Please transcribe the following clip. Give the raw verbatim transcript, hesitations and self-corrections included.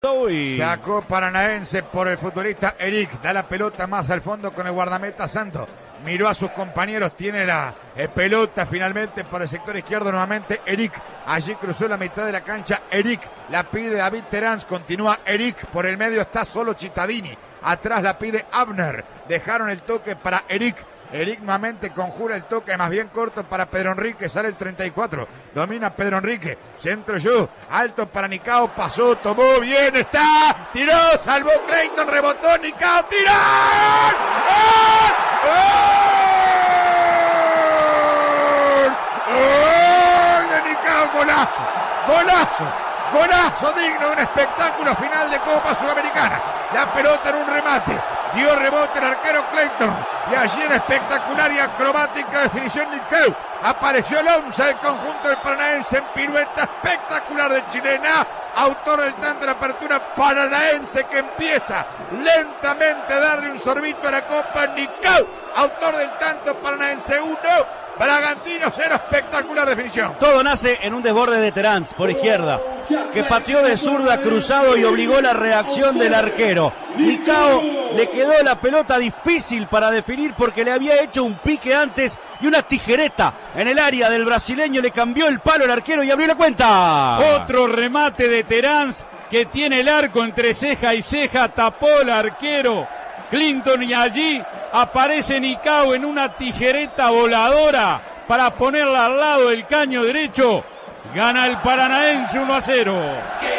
Y... Sacó Paranaense por el futbolista Eric. Da la pelota más al fondo con el guardameta Santos. Miró a sus compañeros, tiene la eh, pelota finalmente por el sector izquierdo nuevamente Eric. Allí cruzó la mitad de la cancha Eric. La pide David Terán, continúa Eric. Por el medio está solo Cittadini. Atrás la pide Abner. Dejaron el toque para Eric. Eric nuevamente conjura el toque más bien corto para Pedro Enrique, sale el treinta y cuatro, domina Pedro Enrique, centro yo, alto para Nicao, pasó, tomó, bien, está, tiró, salvó Clayton, rebotó, Nicao, tiró, ¡gol! ¡Gol! ¡Gol de Nicao! ¡Golazo! ¡Golazo! Golazo digno de un espectáculo final de Copa Sudamericana. La pelota en un remate. Dio rebote el arquero Clayton. Y allí en espectacular y acrobática definición Nicao. Apareció el once del conjunto del Paranaense en pirueta espectacular de Chilena. Autor del tanto de la apertura Paranaense que empieza lentamente a darle un sorbito a la copa. Nicao, autor del tanto Paranaense uno. Bragantino cero, espectacular definición. Todo nace en un desborde de Terán por izquierda, que pateó de zurda cruzado y obligó la reacción del arquero. Nicao le quedó la pelota difícil para definir porque le había hecho un pique antes y una tijereta en el área del brasileño. Le cambió el palo al arquero y abrió la cuenta. Otro remate de Terán que tiene el arco entre ceja y ceja, tapó el arquero Clinton y allí aparece Nicao en una tijereta voladora para ponerla al lado del caño derecho. Gana el Paranaense uno a cero.